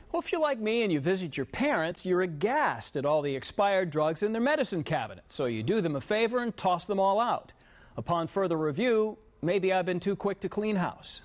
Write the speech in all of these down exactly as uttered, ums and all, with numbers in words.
Well, if you're like me and you visit your parents, you're aghast at all the expired drugs in their medicine cabinet. So you do them a favor and toss them all out. Upon further review, maybe I've been too quick to clean house.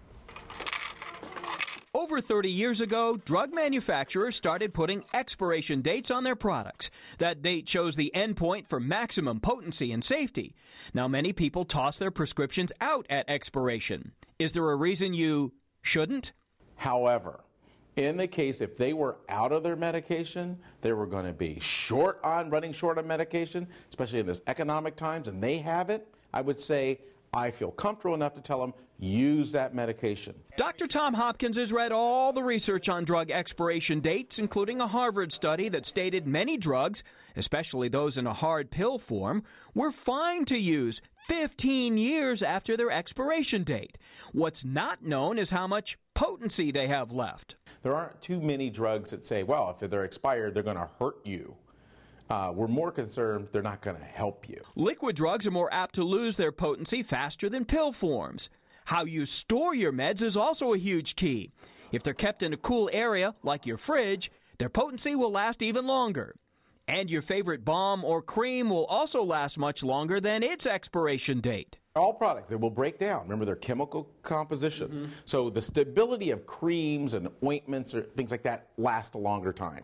Over thirty years ago, drug manufacturers started putting expiration dates on their products. That date shows the endpoint for maximum potency and safety. Now, many people toss their prescriptions out at expiration. Is there a reason you shouldn't? However, in the case if they were out of their medication, they were going to be short on, running short on medication, especially in this economic times, and they have it, I would say, I feel comfortable enough to tell them, use that medication. Doctor Tom Hopkins has read all the research on drug expiration dates, including a Harvard study that stated many drugs, especially those in a hard pill form, were fine to use fifteen years after their expiration date. What's not known is how much potency they have left. There aren't too many drugs that say, well, if they're expired, they're going to hurt you. Uh, we're more concerned they're not going to help you. Liquid drugs are more apt to lose their potency faster than pill forms. How you store your meds is also a huge key. If they're kept in a cool area, like your fridge, their potency will last even longer. And your favorite balm or cream will also last much longer than its expiration date. All products, they will break down. Remember their chemical composition. Mm-hmm. So the stability of creams and ointments or things like that last a longer time.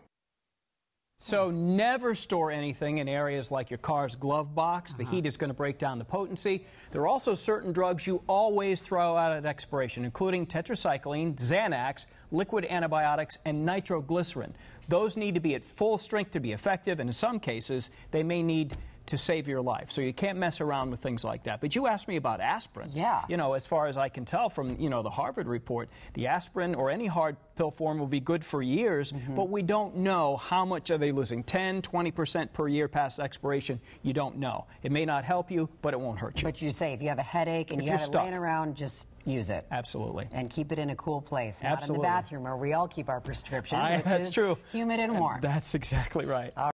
So never store anything in areas like your car's glove box. The heat is going to break down the potency. There are also certain drugs you always throw out at expiration, including tetracycline, Xanax, liquid antibiotics, and nitroglycerin. Those need to be at full strength to be effective, and in some cases, they may need to save your life. So you can't mess around with things like that. But you asked me about aspirin. Yeah. You know, as far as I can tell from, you know, the Harvard report, the aspirin or any hard pill form will be good for years, mm-hmm. but we don't know how much are they losing. ten, twenty percent per year past expiration, you don't know. It may not help you, but it won't hurt you. But you say if you have a headache and if you have it stuck. laying around, just use it. Absolutely. And keep it in a cool place, not Absolutely. in the bathroom where we all keep our prescriptions, I, which that's is true. humid and warm. That's exactly right. All